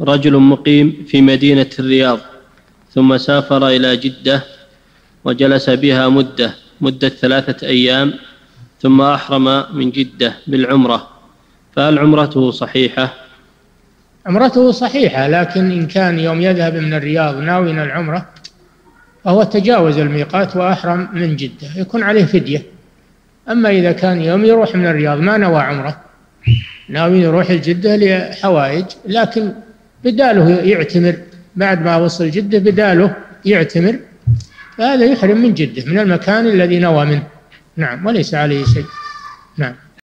رجل مقيم في مدينة الرياض ثم سافر إلى جدة وجلس بها مدة 3 أيام ثم أحرم من جدة بالعمرة، فهل عمرته صحيحة؟ عمرته صحيحة، لكن إن كان يوم يذهب من الرياض ناويا العمرة فهو تجاوز الميقات وأحرم من جدة يكون عليه فدية. أما إذا كان يوم يروح من الرياض ما نوى عمرة، ناوي يروح الجدة لحوائج، لكن بداله يعتمر بعد ما وصل جدة، بداله يعتمر، فهذا يحرم من جدة من المكان الذي نوى منه. نعم، وليس عليه شيء. نعم.